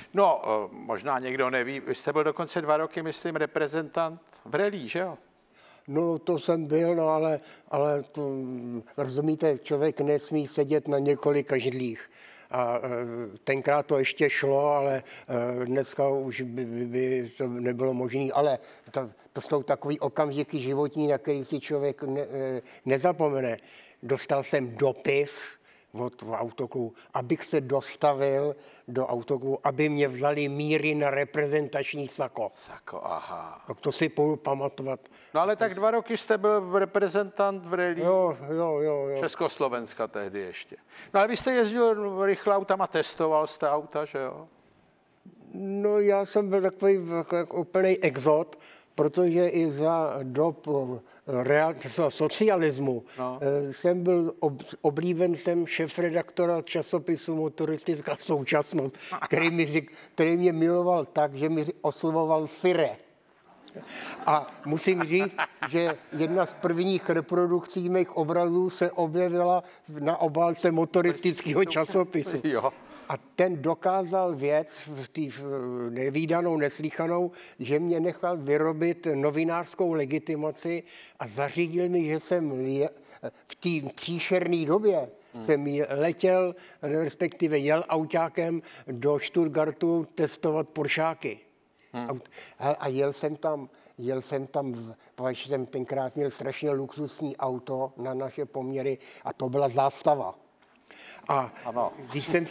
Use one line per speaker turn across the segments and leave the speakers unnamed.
No, možná někdo neví, vy jste byl dokonce 2 roky, myslím, reprezentant v Relí, že jo?
No, to jsem byl, no, ale to, rozumíte, člověk nesmí sedět na několika židlích. A tenkrát to ještě šlo, ale dneska už by to nebylo možné. Ale to jsou takový okamžiky životní, na který si člověk nezapomene. Dostal jsem dopis od autoklubu, abych se dostavil do autoklubu, aby mě vzali míry na reprezentační sako.
Sako, aha.
Tak to si půjdu pamatovat.
No ale tak 2 roky jste byl reprezentant v Relí.
Jo.
Československa tehdy ještě. No ale vy jste jezdil rychle autama, testoval jste auta, že jo?
No já jsem byl takový úplný exot, protože i za dob socialismu jsem byl oblíbencem šéfredaktora časopisu Motoristická současnost, který mě miloval tak, že mi oslovoval Sire. A musím říct, že jedna z prvních reprodukcí mých obrazů se objevila na obálce motoristického časopisu.
Jo.
A ten dokázal věc, nevídanou, neslýchanou, že mě nechal vyrobit novinářskou legitimaci a zařídil mi, že jsem v té příšerné době jsem letěl, respektive jel autákem do Stuttgartu testovat Poršáky. A jel jsem tam, protože jsem tenkrát měl strašně luxusní auto na naše poměry a to byla zástava. A když jsem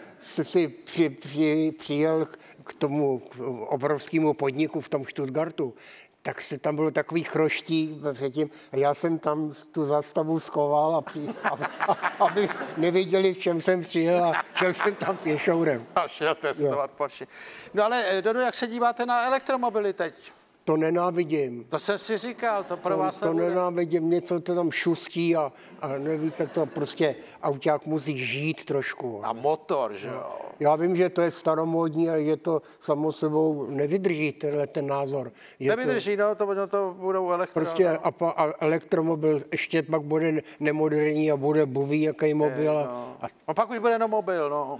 přijel k tomu obrovskému podniku v tom Stuttgartu, tak se tam bylo takový chroští předtím a já jsem tam tu zástavu schoval, aby nevěděli, v čem jsem přijel a šel jsem tam pěšourem.
A šel testovat Porsche. No ale Dodo, jak se díváte na elektromobily teď?
To nenávidím.
To jsem si říkal, to pro vás
to nenávidím, mě to tam šustí a nevíte, to prostě auták musí žít trošku.
A motor, že jo?
Já vím, že to je staromódní a že to samo sebou nevydrží ten názor.
Nevydrží, to budou elektro.
Prostě a elektromobil ještě pak bude nemoderní a bude buví jaký mobil.
A pak už bude jenom mobil, no.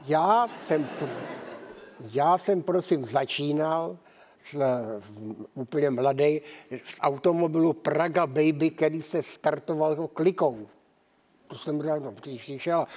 Já jsem prosím začínal úplně mladý v automobilu Praga Baby, který se startoval klikou. To jsem přišel.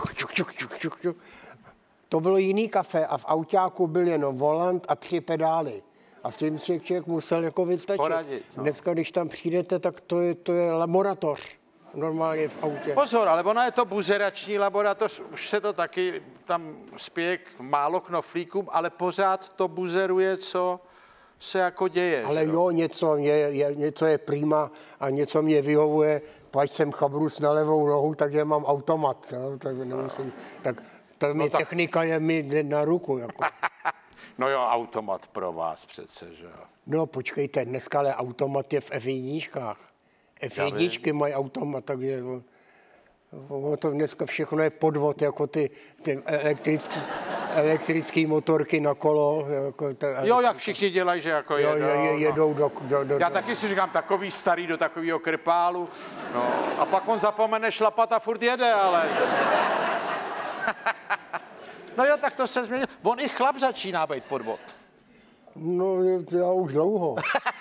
To bylo jiný kafe a v autáku byl jenom volant a 3 pedály. A s tím člověk musel jako vystačit.
Poradit, no.
Dneska, když tam přijdete, tak to je laboratoř. Normálně v autě.
Pozor, ale ona je to buzerační laboratoř, už se to taky tam spěje k málo knoflíkům, ale pořád to buzeruje, co se jako děje.
Ale jo, něco je prima a něco mě vyhovuje, pač jsem chabrus na levou nohu, takže mám automat. No, tak nemusím, technika je mi na ruku. Jako.
No jo, automat pro vás přece, že jo.
No počkejte, dneska ale automat je v F1. F1 mají automat, takže to dneska všechno je podvod, jako ty elektrické motorky na kolo.
Jo, jak všichni dělají, že jako
jedou do...
Já taky si říkám, takový starý do takového krpálu, no, a pak on zapomene šlapat a furt jede, ale... No jo, tak to se změnilo. On i chlap začíná být podvod.
No, já už dlouho.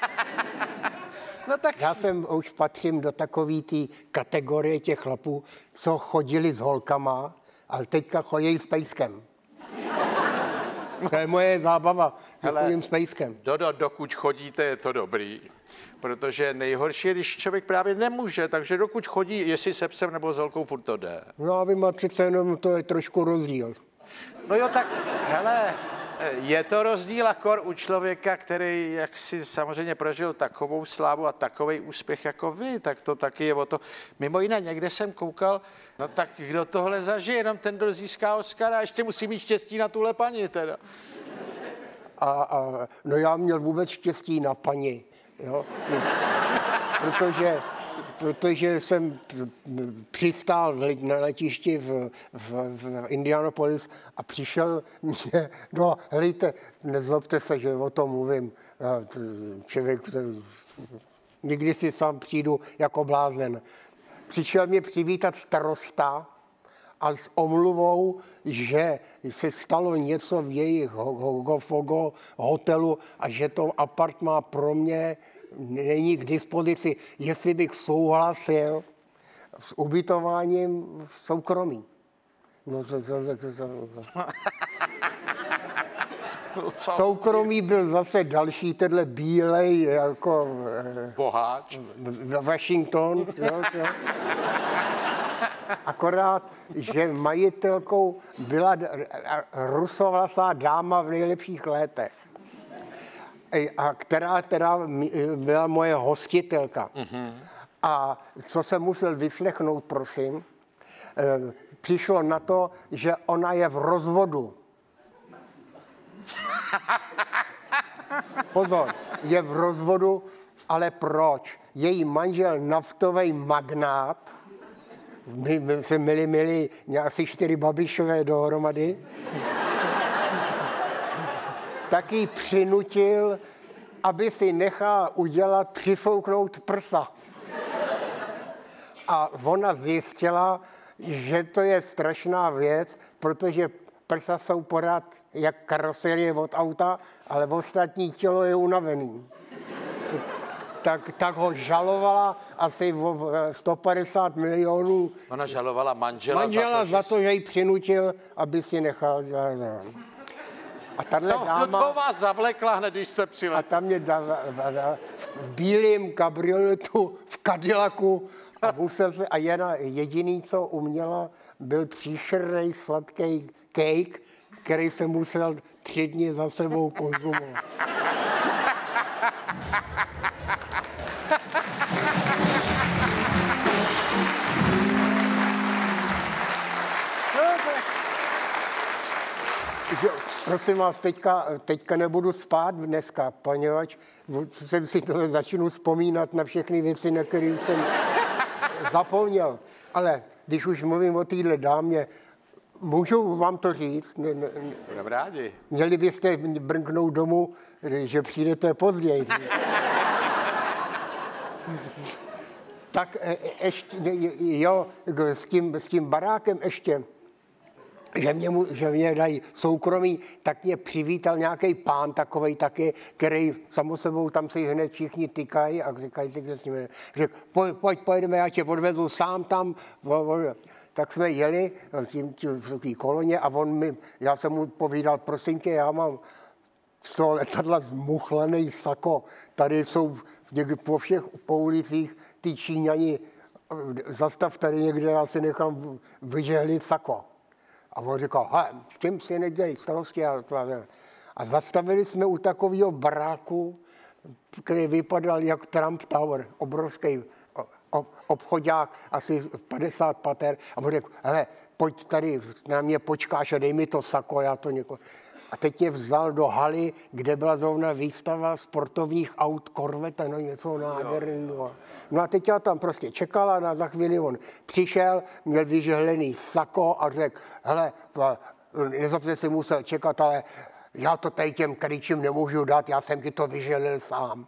No, tak...
Já už patřím do takové té kategorie těch chlapů, co chodili s holkama, ale teďka chodí s pejskem. To je moje zábava, že chodím s pejskem.
Dodo, dokud chodíte, je to dobrý. Protože nejhorší je, když člověk právě nemůže, takže dokud chodí, jestli se psem nebo s holkou, furt to jde.
No a vy máte přece jenom, to je trošku rozdíl.
No jo, tak, hele, je to rozdíl akor u člověka, který jak si samozřejmě prožil takovou slávu a takovej úspěch jako vy, tak to taky je o to. Mimo jiné, někde jsem koukal, no tak kdo tohle zažije, jenom ten, kdo získá Oscara, a ještě musí mít štěstí na tuhle paní teda.
No já měl vůbec štěstí na paní, jo, protože jsem přistál na letišti v Indianapolis a přišel mě, no helejte, nezlobte se, že o tom mluvím, člověk, nikdy si sám přijdu jako blázen. Přišel mě přivítat starosta a s omluvou, že se stalo něco v jejich hotelu a že to apartmán pro mě není k dispozici, jestli bych souhlasil s ubytováním v soukromí. No, soukromí byl zase další tenhle bílej jako
boháč.
Washington. Jo. Akorát, že majitelkou byla rusovlasá dáma v nejlepších letech. A která teda byla moje hostitelka. A co jsem musel vyslechnout, prosím, přišlo na to, že ona je v rozvodu. Pozor, je v rozvodu, ale proč? Její manžel naftový magnát, my jsme měli asi 4 Babišové dohromady, tak ji přinutil, aby si nechal udělat, přifouknout prsa. A ona zjistila, že to je strašná věc, protože prsa jsou pořád jak karoserie od auta, ale ostatní tělo je unavený. Tak ho žalovala asi o 150 milionů.
Ona žalovala manžela
za to, že ji přinutil, aby si nechal. A tahle dáma...
No to vás zavlekla hned, když jste přiletěl.
A tam mě v bílém kabrioletu, v Cadillacu a musel se... A jediný, co uměla, byl příšerný sladký cake, který jsem musel 3 dny za sebou konzumovat. Prosím vás, teďka nebudu spát dneska, poněvadž jsem si tohle začnu vzpomínat na všechny věci, na které jsem zapomněl. Ale když už mluvím o téhle dámě, můžu vám to říct?
Budeme rádi.
Měli byste brnknout domů, že přijdete později. Tak ještě, jo, s tím barákem ještě, že mě dají soukromí, tak mě přivítal nějaký pán takovej taky, který samo sebou tam si hned všichni tykají a říkají si, kde s nimi. Řekl, pojď, pojedeme, já tě odvezu sám tam. Tak jsme jeli v té koloně a já jsem mu povídal, prosím tě, já mám z toho letadla zmuchlený sako. Tady jsou někdy po ulicích ty Číňani, zastav tady někde, já si nechám vyžehlit sako. A on říkal, s tím si nedělej starosti. A zastavili jsme u takového baráku, který vypadal jak Trump Tower, obrovský obchodák, asi 50 pater. A on řekl, hele, pojď tady, na mě počkáš a dej mi to sako, já to někoho. A teď mě vzal do haly, kde byla zrovna výstava sportovních aut Corvette, no něco nádherného. No a teď já tam prostě čekala a za chvíli on přišel, měl vyžehlený sako a řekl, hele, nezapře si musel čekat, ale já to tady těm kryčím nemůžu dát, já jsem ti to vyžehlil sám.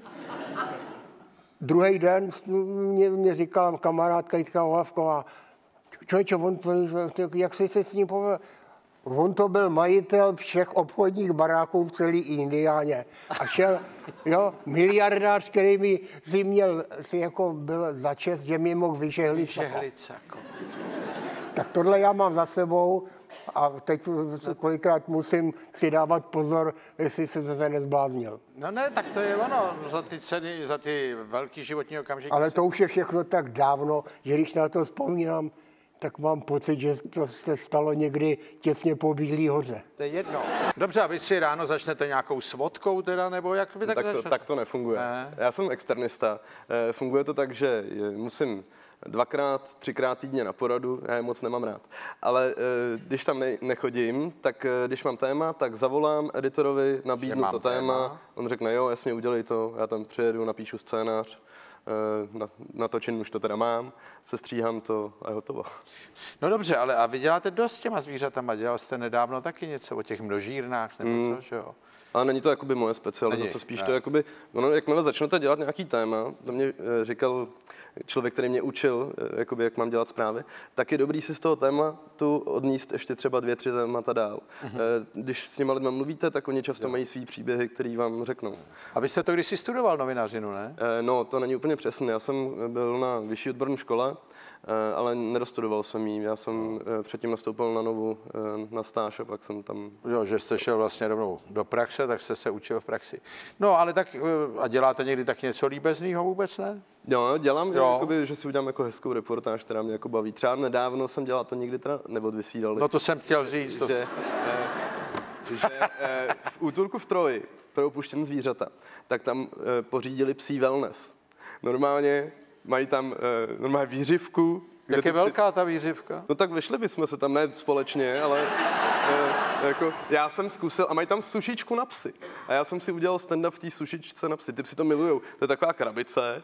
Druhý den mě říkala kamarádka Jitka Ohavková, člověče, jak jsi se s ním povedal? On to byl majitel všech obchodních baráků v celé Indiáně. A šel, jo, miliardář, který mi byl za čest, že mi mohl vyžehlit sako. Tak tohle já mám za sebou a teď kolikrát musím si dávat pozor, jestli jsem se nezbláznil.
No ne, tak to je ono, za ty ceny, za ty velký životní okamžiky.
Ale to už je všechno tak dávno, že když na to vzpomínám, tak mám pocit, že to se stalo někdy těsně po Bílý hoře.
To je jedno. Dobře, a vy si ráno začnete nějakou svodkou teda, nebo jak by
tak to nefunguje. Ne. Já jsem externista. Funguje to tak, že musím 2x, 3x týdně na poradu, já je moc nemám rád. Ale když tam nechodím, tak když mám téma, tak zavolám editorovi, nabídnu to téma, on řekne, jo, jasně, udělej to, já tam přijedu, napíšu scénář natočen už to teda mám, sestříhám to a je hotovo.
No dobře, ale a vy děláte dost s těma zvířatama, dělal jste nedávno taky něco o těch množírnách, nebo co, že jo?
Ale není to jakoby moje specializace, spíš to jakoby, jakmile začnete dělat nějaký téma, to mě říkal člověk, který mě učil, jakoby, jak mám dělat zprávy, tak je dobrý si z toho tématu odníst ještě třeba 2-3 témata dál. Když s těma lidma mluvíte, tak oni často mají svý příběhy, který vám řeknou.
A vy jste to kdysi studoval novinařinu, ne?
No, to není úplně přesné. Já jsem byl na vyšší odborné škole, ale nedostudoval jsem ji. Já jsem předtím nastoupil na Novu na stáž a pak jsem tam...
Jo, že jste šel vlastně rovnou do praxe, tak jste se učil v praxi. No, ale tak, a děláte někdy tak něco líbeznýho vůbec, ne?
Jo, dělám, jakoby, že si udělám jako hezkou reportáž, která mě jako baví. Třeba nedávno jsem dělal, to nikdy teda neodvysílali.
No to jsem chtěl říct.
Že v útulku v Troji pro opuštěné zvířata, tak tam pořídili psí wellness. Normálně mají tam normálně výřivku.
Jak je velká ta výřivka?
No tak vyšli bychom se tam, ne společně, ale jako já jsem zkusil a mají tam sušičku na psy. A já jsem si udělal stand-up v té sušičce na psy. Ty psi to milujou. To je taková krabice,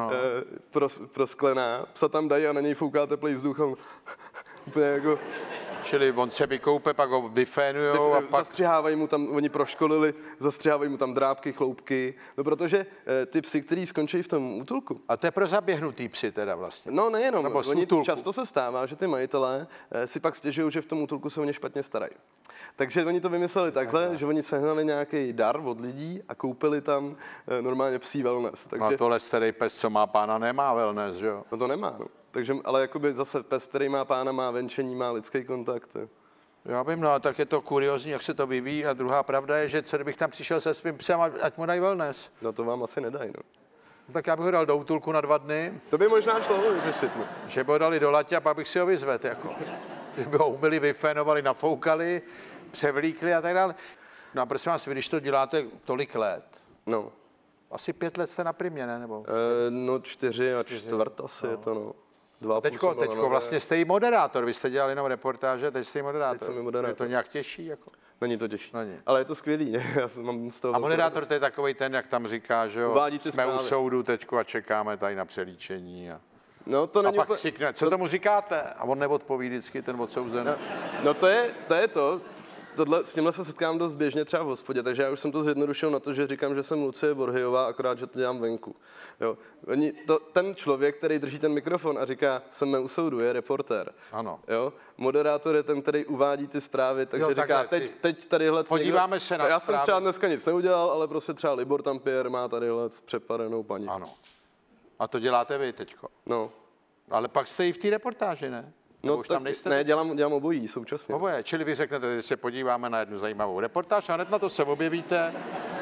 prosklená. Psa tam dají a na něj fouká teplý vzduch. Úplně jako...
Čili on se vykoupe, pak ho vyfénujou a pak...
Zastřihávají mu tam, oni proškolili, zastřihávají mu tam drápky, chloupky, no protože ty psy, který skončí v tom útulku.
A to je pro zaběhnutý psy teda vlastně.
No nejenom, oni
útulku.
Často se stává, že ty majitelé si pak stěžují, že v tom útulku se o ně špatně starají. Takže oni to vymysleli takhle, že oni sehnali nějaký dar od lidí a koupili tam normálně psí wellness. Takže...
A tohle starý pes, co má pána, nemá wellness, že jo?
No to nemá, no. Takže, ale jakoby zase pes, který má pána, má venčení, má lidský kontakt.
Já vím, no a tak je to kuriózní, jak se to vyvíjí. A druhá pravda je, že co kdybych tam přišel se svým psem, ať mu dají wellness.
No to vám asi nedají, no.
Tak já bych ho dal do útulku na 2 dny.
To by možná šlo vyřešit, no.
Že by ho dali do latě a pak bych si ho vyzvedl, jako. Že by ho umyli, vyfénovali, nafoukali, převlíkli a tak dále. No a prosím vás, vy když to děláte tolik let,
no.
Asi 5 let jste na Primě, ne? Nebo?
No 4 a čtvrt asi je to, no.
Teďko vlastně jste i moderátor, vy jste dělal jenom reportáže, teď jste i moderátor.
Teď jsem i moderátor.
Je to nějak těžší? Jako?
Není to těžší,
Není.
Ale je to skvělý. Já mám z toho
a moderátor to je takovej ten, jak tam říká, že jo, jsme
zprávy.
U soudu teďko a čekáme tady na přelíčení.
No, to není
a pak řekne, co tomu říkáte? A on neodpoví vždycky, ten odsouzený.
No to je to. S tímhle se setkám dost běžně třeba v hospodě, takže já už jsem to zjednodušil na to, že říkám, že jsem Lucie Borhyová, akorát, že to dělám venku. Jo. Ten člověk, který drží ten mikrofon a říká, jsem u soudu, je reportér.
Ano.
Jo. Moderátor je ten, který uvádí ty zprávy, takže jo, říká, teď tadyhle...
Podíváme se na
já
zprávy.
jsem třeba dneska nic neudělal, ale prostě třeba Libor Tampier má tadyhle přepadenou paní.
Ano. A to děláte vy teďko.
No.
Ale pak jste i v té reportáži, ne?
No už tam nejste? Ne, dělám obojí současně.
Oboje, čili vy řeknete, že se podíváme na jednu zajímavou reportáž a hned na to se objevíte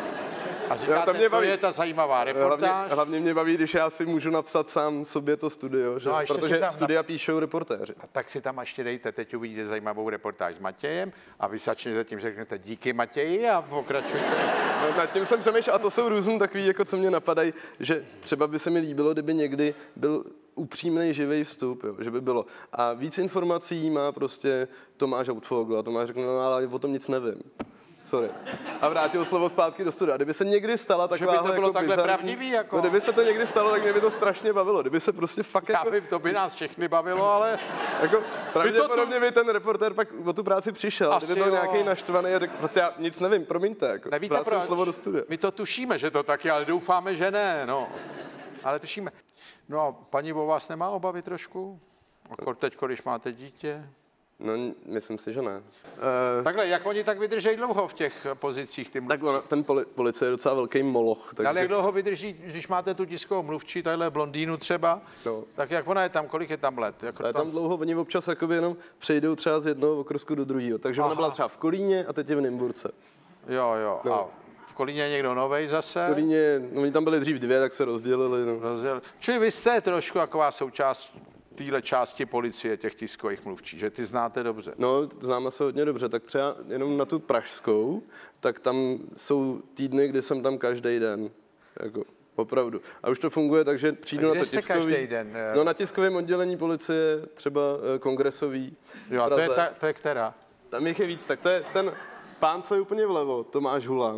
a říkáte, to je ta zajímavá reportáž.
Hlavně mě baví, když já si můžu napsat sám sobě to studio, že? Protože studia píšou reportéři.
A tak si tam ještě dejte, teď uvidíte zajímavou reportáž s Matějem a vy začnete tím, řeknete díky Matěji a pokračujte.
No, nad tím jsem přemýšlel a to jsou různý takový, jako co mě napadají, že třeba by se mi líbilo, kdyby někdy byl upřímný živý vstup, jo, že by bylo. A víc informací má prostě Tomáš Outfogl a Tomáš řekne, no ale o tom nic nevím. Sorry. A vrátil slovo zpátky do studia. Kdyby se někdy stala taková
že by to bylo
jako
takhle
bizarní,
pravdivý, jako.
No, kdyby se to někdy stalo, tak mě by to strašně bavilo. Kdyby se prostě fakt
já vím, to by nás všechny bavilo, ale...
Jako, pravděpodobně by ten reportér pak o tu práci přišel.
Asi
kdyby byl nějaký naštvaný a řekl, prostě já nic nevím, promiňte. Jako,
nevíte proč?
Slovo do studia.
My to tušíme, že to tak je, ale doufáme, že ne, no. Ale tušíme. No a paní o vás nemá obavy trošku? Teď, když máte dítě?
No, myslím si, že ne.
Takhle, jak oni tak vydrží dlouho v těch pozicích?
Tak ten policie je docela velký moloch. Takže...
Ale jak dlouho vydrží, když máte tu tiskovou mluvčí, tadyhle blondýnu třeba, no. Tak jak ona je tam, kolik je tam let?
Jako tam dlouho, oni občas jenom přejdou třeba z jednoho okrsku do druhého. Takže ona byla třeba v Kolíně a teď je v Nymburce.
Jo. No. A v Kolíně je někdo novej zase?
V Kolíně, no, oni tam byli dřív 2, tak se rozdělili. No.
Čili vy jste trošku taková součást téhle části policie, těch tiskových mluvčí, že ty znáte dobře.
No, známe se hodně dobře, tak třeba jenom na tu pražskou, tak tam jsou týdny, kdy jsem tam každý den, jako opravdu. A už to funguje, takže přijdu na to tiskový.
Každý den?
No na tiskovém oddělení policie, třeba kongresový.
Jo, a to je která?
Tam jich je víc, tak to je ten pán, co je úplně vlevo, Tomáš Hulan.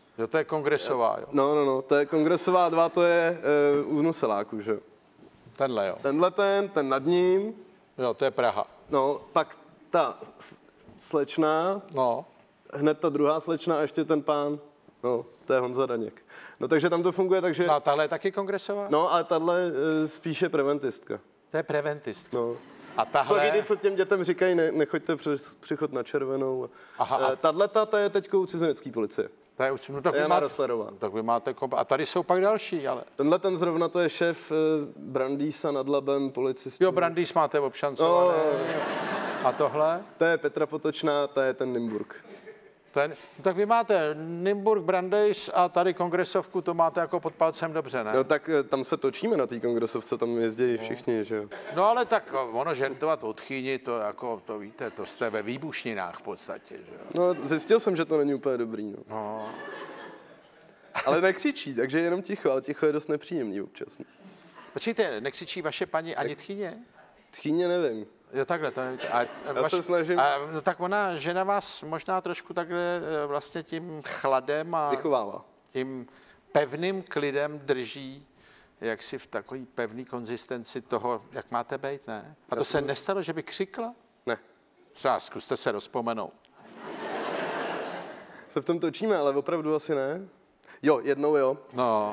Jo, to je kongresová, jo.
No, to je kongresová 2, to je u Noseláku, že?
Tenhle, jo.
Ten nad ním.
Jo, to je Praha.
No, pak ta slečna,
No.
hned ta druhá slečna a ještě ten pán, no, to je Honza Daněk. No, takže tam to funguje, takže...
No a tahle je taky kongresová?
No, ale tahle spíše preventistka.
To je preventistka.
No.
A
Jsou
tahle...
lidi, co těm dětem říkají, nechoďte přes přechod na červenou.
Aha, a-
Tato je teďka u cizinecké policie.
To je už, no tak,
Jana Roslerová.
tak vy máte... A tady jsou pak další, ale...
Ten zrovna to je šéf Brandýsa nad Labem, policistů.
Jo, Brandýs máte obšancované. A tohle?
To je Petra Potočná, to je ten Nymburk.
Tak vy máte Nymburk, Brandýs a tady kongresovku, to máte jako pod palcem dobře, ne?
No tak tam se točíme na té kongresovce, tam jezdí všichni, že jo.
No ale tak ono žertovat od Chýni, to jako, to víte, to jste ve výbušninách v podstatě, že jo?
No zjistil jsem, že to není úplně dobrý, no.
No.
Ale nekřičí, takže jenom ticho, ale ticho je dost nepříjemný občas.
Počkejte, nekřičí vaše paní ani Tchýně?
Tchýně nevím.
Jo, takhle, to nevíte.
Já se snažím.
No tak ona, žena vás možná trošku takhle vlastně tím chladem a
Vychovává.
tím pevným klidem drží jaksi v takový pevný konzistenci toho, jak máte být, ne? A to se nestalo, že by křikla?
Ne.
Zkuste se rozpomenout.
Se v tom točíme, ale opravdu asi ne. Jo, jednou jo.
No.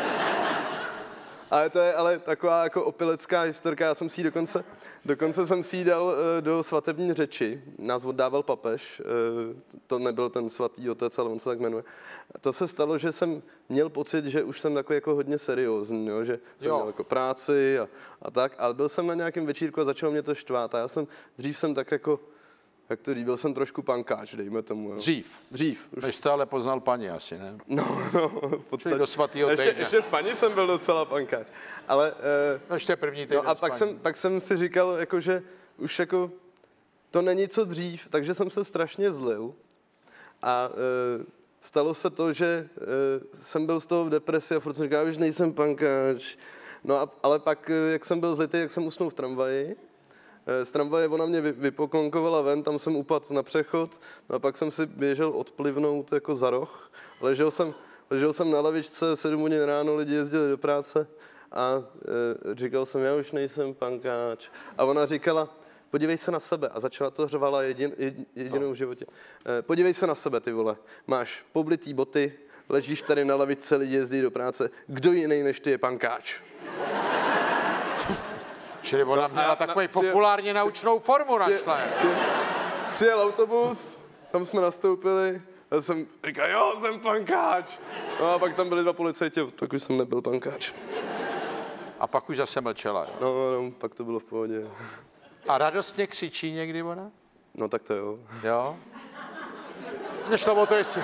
Ale to je ale taková jako opilecká historka, já jsem si ji dokonce jsem si ji dal do svatební řeči, nás oddával papež, to nebyl ten svatý otec, ale on se tak jmenuje. To se stalo, že jsem měl pocit, že už jsem takový jako hodně seriózní, jo? Že jsem měl jako práci a tak, ale byl jsem na nějakém večírku a začalo mě to štvát a dřív jsem tak jako, jak to byl jsem trošku pankáč, dejme tomu. Jo? Dřív.
Než jste ale poznal paní asi, ne?
No, v podstatě.
Do svatýho týdne.
Ještě s paní jsem byl docela pankáč. Ale,
ještě první týden
no a pak jsem si říkal, jako, že už jako to není co dřív, takže jsem se strašně zlil. A stalo se to, že jsem byl z toho v depresi a furt jsem říkal, už nejsem pankáč. No ale pak, jak jsem byl zlitý, jak jsem usnul v tramvaji. Z tramvaje ona mě vypoklonkovala ven, tam jsem upadl na přechod, no a pak jsem si běžel odplivnout jako za roh. Ležel jsem na lavičce, 7 hodin ráno, lidi jezdili do práce a říkal jsem, já už nejsem pankáč. A ona říkala, podívej se na sebe. A začala to řvala jedinou v životě. Podívej se na sebe, ty vole. Máš poblitý boty, ležíš tady na lavičce, lidi jezdí do práce. Kdo jiný než ty je pankáč?
Čili ona měla takovou populárně naučnou formu našla.
Přijel autobus, tam jsme nastoupili, já jsem říkal, jo, jsem pankáč. No a pak tam byli 2 policajti, tak už jsem nebyl pankáč.
A pak už zase mlčela. Jo?
No, pak to bylo v pohodě.
A radostně křičí někdy ona?
No tak to jo.
Jo? Nešlo o to, jestli...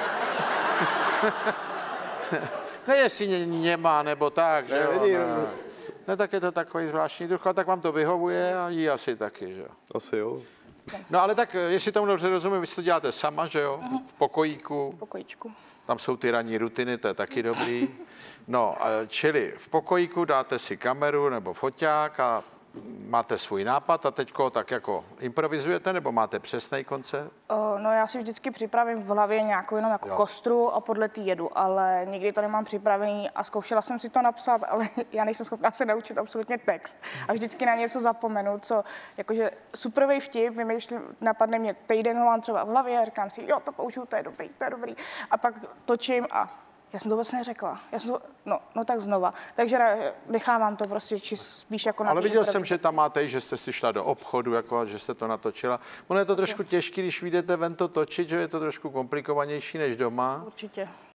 Ne, jestli němá, nebo tak, že jo? Ne, tak je to takový zvláštní druh, a tak vám to vyhovuje a jí asi taky, že jo?
Asi jo.
No ale tak, jestli tomu dobře rozumím, vy si to děláte sama, že jo? V pokojíku.
V pokojíčku.
Tam jsou ty ranní rutiny, to je taky dobrý. No, čili v pokojíku dáte si kameru nebo foťák a máte svůj nápad a teďko tak jako improvizujete, nebo máte přesný koncept?
No já si vždycky připravím v hlavě nějakou jenom jako kostru a podle té jedu, ale nikdy to nemám připravený a zkoušela jsem si to napsat, ale já nejsem schopná se naučit absolutně text. A vždycky na něco zapomenu, co jakože superový vtip, vymýšlím, napadne mě týden, ho mám třeba v hlavě a říkám si, jo, to použiju, to je dobrý. A pak točím a já jsem to vůbec neřekla. No tak znova. Takže nechávám to prostě spíš jako na
ale viděl jsem, že tam máte, že jste si šla do obchodu, jako, že jste to natočila. Ono je to trošku těžké, když vyjdete ven to točit, že je to trošku komplikovanější než doma.
Určitě.